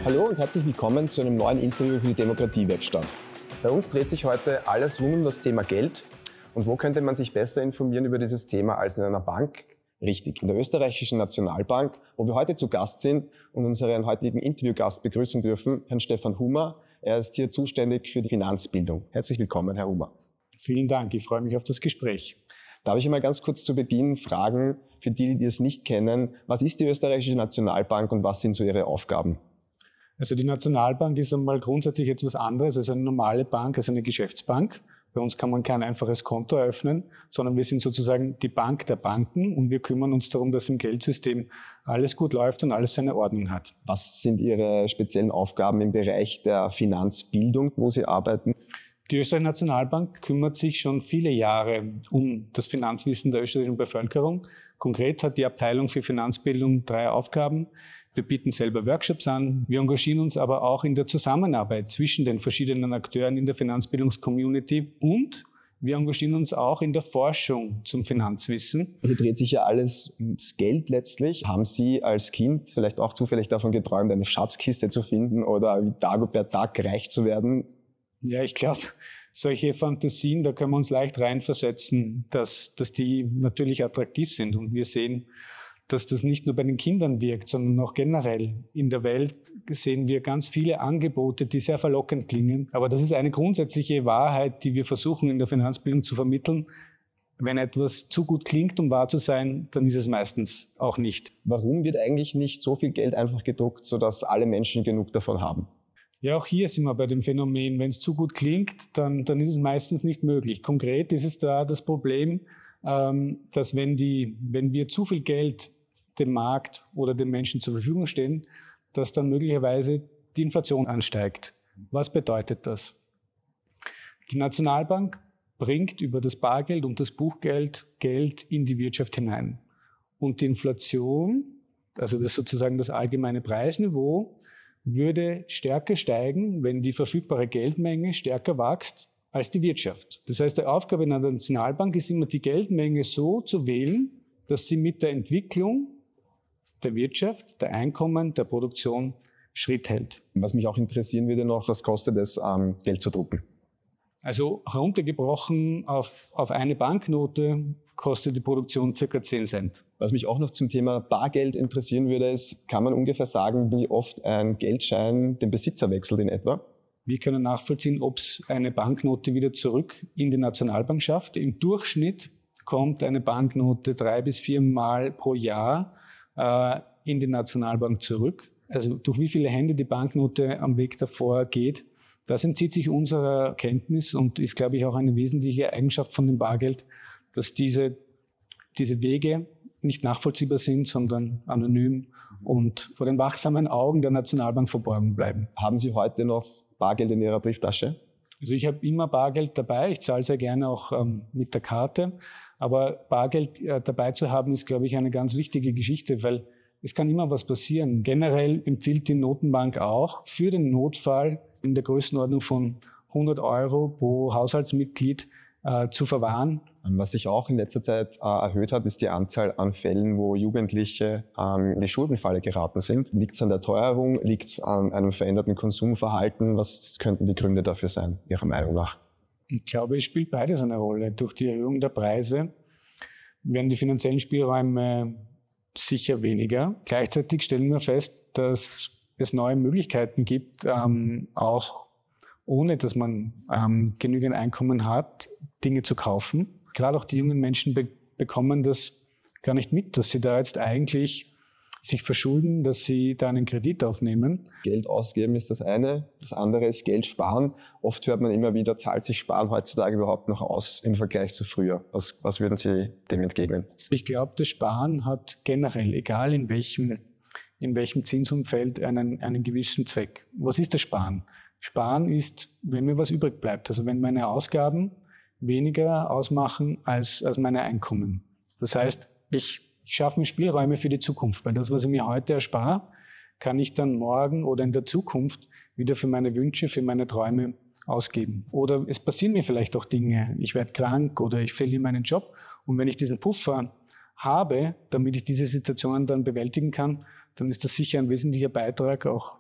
Hallo und herzlich willkommen zu einem neuen Interview für die Demokratiewerkstatt. Bei uns dreht sich heute alles rund um das Thema Geld. Und wo könnte man sich besser informieren über dieses Thema als in einer Bank? Richtig, in der Österreichischen Nationalbank, wo wir heute zu Gast sind und unseren heutigen Interviewgast begrüßen dürfen, Herrn Stefan Hummer. Er ist hier zuständig für die Finanzbildung. Herzlich willkommen, Herr Hummer. Vielen Dank, ich freue mich auf das Gespräch. Darf ich einmal ganz kurz zu Beginn fragen, für die, die es nicht kennen, was ist die Österreichische Nationalbank und was sind so ihre Aufgaben? Also die Nationalbank ist einmal grundsätzlich etwas anderes als eine normale Bank, als eine Geschäftsbank. Bei uns kann man kein einfaches Konto eröffnen, sondern wir sind sozusagen die Bank der Banken und wir kümmern uns darum, dass im Geldsystem alles gut läuft und alles seine Ordnung hat. Was sind Ihre speziellen Aufgaben im Bereich der Finanzbildung, wo Sie arbeiten? Die Österreichische Nationalbank kümmert sich schon viele Jahre um das Finanzwissen der österreichischen Bevölkerung. Konkret hat die Abteilung für Finanzbildung 3 Aufgaben. Wir bieten selber Workshops an. Wir engagieren uns aber auch in der Zusammenarbeit zwischen den verschiedenen Akteuren in der Finanzbildungscommunity und wir engagieren uns auch in der Forschung zum Finanzwissen. Hier dreht sich ja alles ums Geld letztlich. Haben Sie als Kind vielleicht auch zufällig davon geträumt, eine Schatzkiste zu finden oder wie Dagobert Duck reich zu werden? Ja, ich glaube, solche Fantasien, da können wir uns leicht reinversetzen, dass die natürlich attraktiv sind. Und wir sehen, dass das nicht nur bei den Kindern wirkt, sondern auch generell. In der Welt sehen wir ganz viele Angebote, die sehr verlockend klingen. Aber das ist eine grundsätzliche Wahrheit, die wir versuchen in der Finanzbildung zu vermitteln. Wenn etwas zu gut klingt, um wahr zu sein, dann ist es meistens auch nicht. Warum wird eigentlich nicht so viel Geld einfach gedruckt, sodass alle Menschen genug davon haben? Ja, auch hier sind wir bei dem Phänomen, wenn es zu gut klingt, dann ist es meistens nicht möglich. Konkret ist es da das Problem, dass wenn wir zu viel Geld dem Markt oder den Menschen zur Verfügung stehen, dass dann möglicherweise die Inflation ansteigt. Was bedeutet das? Die Nationalbank bringt über das Bargeld und das Buchgeld Geld in die Wirtschaft hinein. Und die Inflation, also das sozusagen das allgemeine Preisniveau, würde stärker steigen, wenn die verfügbare Geldmenge stärker wächst als die Wirtschaft. Das heißt, die Aufgabe einer Nationalbank ist immer, die Geldmenge so zu wählen, dass sie mit der Entwicklung der Wirtschaft, der Einkommen, der Produktion Schritt hält. Was mich auch interessieren würde noch, was kostet es, Geld zu drucken? Also heruntergebrochen auf eine Banknote kostet die Produktion ca. 10 Cent. Was mich auch noch zum Thema Bargeld interessieren würde, ist, kann man ungefähr sagen, wie oft ein Geldschein den Besitzer wechselt in etwa? Wir können nachvollziehen, ob es eine Banknote wieder zurück in die Nationalbank schafft. Im Durchschnitt kommt eine Banknote 3 bis 4 Mal pro Jahr in die Nationalbank zurück. Also durch wie viele Hände die Banknote am Weg davor geht, das entzieht sich unserer Kenntnis und ist, glaube ich, auch eine wesentliche Eigenschaft von dem Bargeld, dass diese Wege nicht nachvollziehbar sind, sondern anonym und vor den wachsamen Augen der Nationalbank verborgen bleiben. Haben Sie heute noch Bargeld in Ihrer Brieftasche? Also ich habe immer Bargeld dabei. Ich zahle sehr gerne auch mit der Karte. Aber Bargeld dabei zu haben, ist, glaube ich, eine ganz wichtige Geschichte, weil es kann immer was passieren. Generell empfiehlt die Notenbank auch für den Notfall in der Größenordnung von 100 Euro pro Haushaltsmitglied zu verwahren. Was sich auch in letzter Zeit erhöht hat, ist die Anzahl an Fällen, wo Jugendliche in die Schuldenfalle geraten sind. Liegt es an der Teuerung? Liegt es an einem veränderten Konsumverhalten? Was könnten die Gründe dafür sein, Ihrer Meinung nach? Ich glaube, es spielt beides eine Rolle. Durch die Erhöhung der Preise werden die finanziellen Spielräume sicher weniger. Gleichzeitig stellen wir fest, dass es neue Möglichkeiten gibt, auch ohne dass man genügend Einkommen hat, Dinge zu kaufen. Gerade auch die jungen Menschen bekommen das gar nicht mit, dass sie da jetzt eigentlich sich verschulden, dass sie da einen Kredit aufnehmen. Geld ausgeben ist das eine, das andere ist Geld sparen. Oft hört man immer wieder, zahlt sich Sparen heutzutage überhaupt noch aus im Vergleich zu früher? Was würden Sie dem entgegnen? Ich glaube, das Sparen hat generell, egal in welchem Zinsumfeld, einen gewissen Zweck. Was ist das Sparen? Sparen ist, wenn mir was übrig bleibt, also wenn meine Ausgaben weniger ausmachen als meine Einkommen. Das heißt, ich schaffe mir Spielräume für die Zukunft, weil das, was ich mir heute erspare, kann ich dann morgen oder in der Zukunft wieder für meine Wünsche, für meine Träume ausgeben. Oder es passieren mir vielleicht auch Dinge, ich werde krank oder ich verliere meinen Job. Und wenn ich diesen Puffer habe, damit ich diese Situationen dann bewältigen kann, dann ist das sicher ein wesentlicher Beitrag auch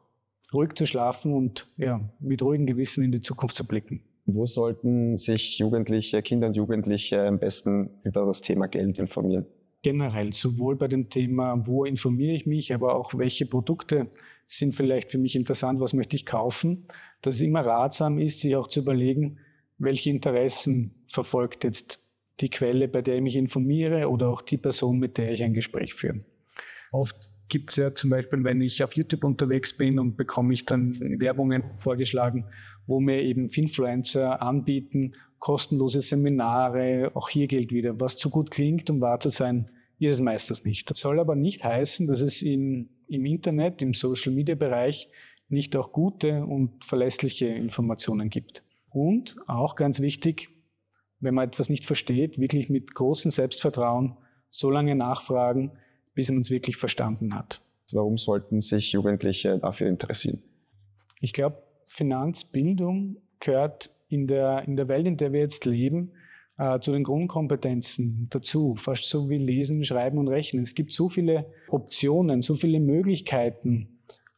ruhig zu schlafen und mit ruhigem Gewissen in die Zukunft zu blicken. Wo sollten sich Kinder und Jugendliche am besten über das Thema Geld informieren? Generell, sowohl bei dem Thema, wo informiere ich mich, aber auch welche Produkte sind vielleicht für mich interessant, was möchte ich kaufen, dass es immer ratsam ist, sich auch zu überlegen, welche Interessen verfolgt jetzt die Quelle, bei der ich mich informiere oder auch die Person, mit der ich ein Gespräch führe. Oft gibt es ja zum Beispiel, wenn ich auf YouTube unterwegs bin und bekomme ich dann Werbungen vorgeschlagen, wo mir eben Influencer anbieten, kostenlose Seminare, auch hier gilt wieder, was zu gut klingt, um wahr zu sein, ist es meistens nicht. Das soll aber nicht heißen, dass es im Internet, im Social-Media-Bereich nicht auch gute und verlässliche Informationen gibt. Und auch ganz wichtig, wenn man etwas nicht versteht, wirklich mit großem Selbstvertrauen so lange nachfragen, bis man es wirklich verstanden hat. Warum sollten sich Jugendliche dafür interessieren? Ich glaube, Finanzbildung gehört in der Welt, in der wir jetzt leben, zu den Grundkompetenzen dazu. Fast so wie Lesen, Schreiben und Rechnen. Es gibt so viele Optionen, so viele Möglichkeiten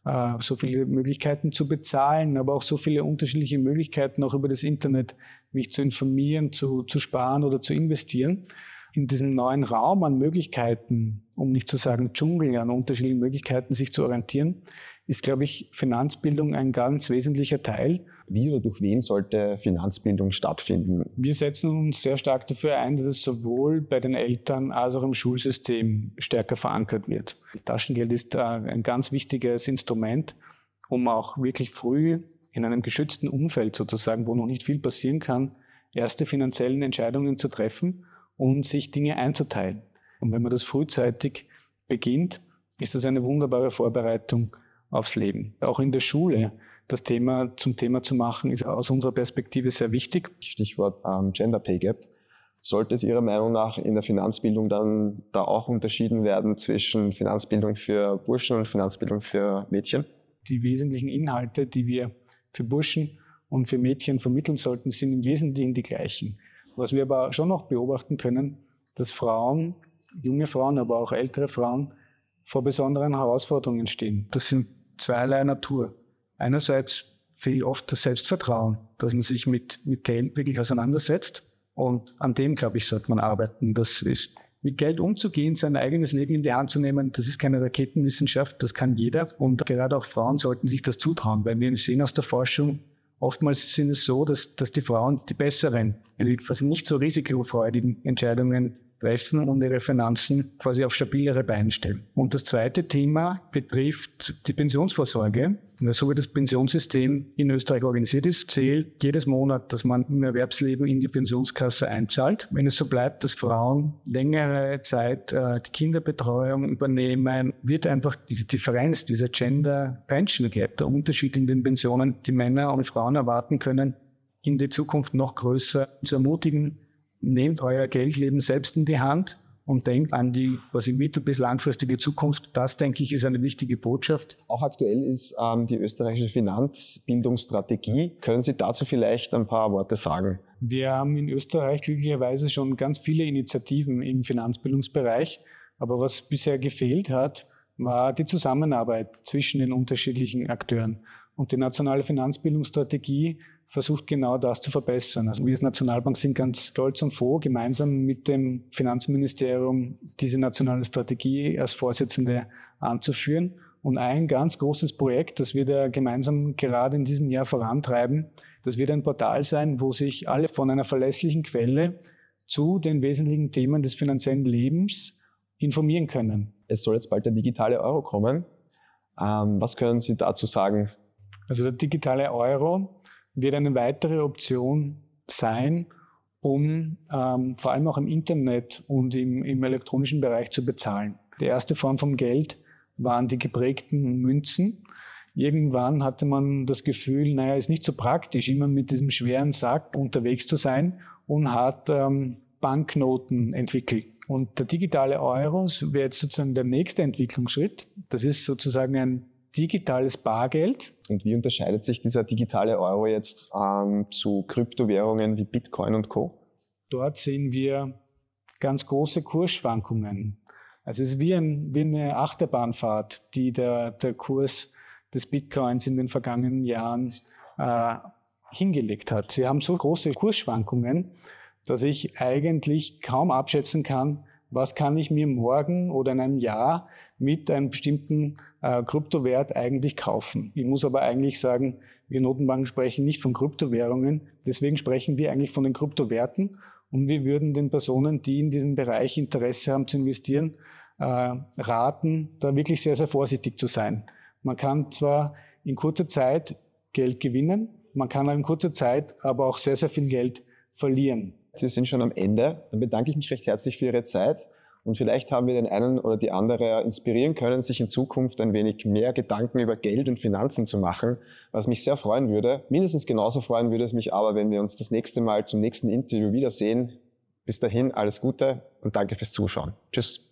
zu bezahlen, aber auch so viele unterschiedliche Möglichkeiten, auch über das Internet mich zu informieren, zu sparen oder zu investieren. In diesem neuen Raum an Möglichkeiten, um nicht zu sagen Dschungel, an unterschiedlichen Möglichkeiten sich zu orientieren, ist, glaube ich, Finanzbildung ein ganz wesentlicher Teil. Wie oder durch wen sollte Finanzbildung stattfinden? Wir setzen uns sehr stark dafür ein, dass es sowohl bei den Eltern als auch im Schulsystem stärker verankert wird. Taschengeld ist ein ganz wichtiges Instrument, um auch wirklich früh in einem geschützten Umfeld sozusagen, wo noch nicht viel passieren kann, erste finanzielle Entscheidungen zu treffen und sich Dinge einzuteilen. Und wenn man das frühzeitig beginnt, ist das eine wunderbare Vorbereitung aufs Leben. Auch in der Schule das Thema zum Thema zu machen, ist aus unserer Perspektive sehr wichtig. Stichwort Gender Pay Gap. Sollte es Ihrer Meinung nach in der Finanzbildung dann da auch unterschieden werden zwischen Finanzbildung für Burschen und Finanzbildung für Mädchen? Die wesentlichen Inhalte, die wir für Burschen und für Mädchen vermitteln sollten, sind im Wesentlichen die gleichen. Was wir aber schon noch beobachten können, dass Frauen, junge Frauen, aber auch ältere Frauen vor besonderen Herausforderungen stehen. Das sind zweierlei Natur. Einerseits fehlt oft das Selbstvertrauen, dass man sich mit Geld wirklich auseinandersetzt. Und an dem, glaube ich, sollte man arbeiten. Das ist, mit Geld umzugehen, sein eigenes Leben in die Hand zu nehmen, das ist keine Raketenwissenschaft, das kann jeder. Und gerade auch Frauen sollten sich das zutrauen, weil wir sehen aus der Forschung, oftmals sind es so, dass die Frauen die besseren, also nicht so risikofreudigen Entscheidungen treffen und ihre Finanzen quasi auf stabilere Beine stellen. Und das zweite Thema betrifft die Pensionsvorsorge. So wie das Pensionssystem in Österreich organisiert ist, zählt jedes Monat, dass man im Erwerbsleben in die Pensionskasse einzahlt. Wenn es so bleibt, dass Frauen längere Zeit die Kinderbetreuung übernehmen, wird einfach die Differenz, dieser Gender Pension Gap, der Unterschied in den Pensionen, die Männer und Frauen erwarten können, in die Zukunft noch größer zu ermutigen. Nehmt euer Geldleben selbst in die Hand und denkt an die quasi mittel- bis langfristige Zukunft. Das, denke ich, ist eine wichtige Botschaft. Auch aktuell ist die österreichische Finanzbildungsstrategie. Können Sie dazu vielleicht ein paar Worte sagen? Wir haben in Österreich glücklicherweise schon ganz viele Initiativen im Finanzbildungsbereich. Aber was bisher gefehlt hat, war die Zusammenarbeit zwischen den unterschiedlichen Akteuren. Und die nationale Finanzbildungsstrategie versucht genau das zu verbessern. Also wir als Nationalbank sind ganz stolz und froh, gemeinsam mit dem Finanzministerium diese nationale Strategie als Vorsitzende anzuführen. Und ein ganz großes Projekt, das wir da gemeinsam gerade in diesem Jahr vorantreiben, das wird ein Portal sein, wo sich alle von einer verlässlichen Quelle zu den wesentlichen Themen des finanziellen Lebens informieren können. Es soll jetzt bald der digitale Euro kommen. Was können Sie dazu sagen? Also der digitale Euro wird eine weitere Option sein, um vor allem auch im Internet und im elektronischen Bereich zu bezahlen. Die erste Form von Geld waren die geprägten Münzen. Irgendwann hatte man das Gefühl, naja, ist nicht so praktisch, immer mit diesem schweren Sack unterwegs zu sein, und hat Banknoten entwickelt. Und der digitale Euro wäre jetzt sozusagen der nächste Entwicklungsschritt. Das ist sozusagen ein digitales Bargeld. Und wie unterscheidet sich dieser digitale Euro jetzt zu Kryptowährungen wie Bitcoin und Co.? Dort sehen wir ganz große Kursschwankungen. Also es ist wie eine Achterbahnfahrt, die der Kurs des Bitcoins in den vergangenen Jahren hingelegt hat. Sie haben so große Kursschwankungen, dass ich eigentlich kaum abschätzen kann, was kann ich mir morgen oder in einem Jahr mit einem bestimmten Kryptowert eigentlich kaufen. Ich muss aber eigentlich sagen, wir Notenbanken sprechen nicht von Kryptowährungen, deswegen sprechen wir eigentlich von den Kryptowerten und wir würden den Personen, die in diesem Bereich Interesse haben zu investieren, raten, da wirklich sehr, sehr vorsichtig zu sein. Man kann zwar in kurzer Zeit Geld gewinnen, man kann in kurzer Zeit aber auch sehr, sehr viel Geld verlieren. Wir sind schon am Ende. Dann bedanke ich mich recht herzlich für Ihre Zeit und vielleicht haben wir den einen oder die andere inspirieren können, sich in Zukunft ein wenig mehr Gedanken über Geld und Finanzen zu machen, was mich sehr freuen würde. Mindestens genauso freuen würde es mich aber, wenn wir uns das nächste Mal zum nächsten Interview wiedersehen. Bis dahin alles Gute und danke fürs Zuschauen. Tschüss.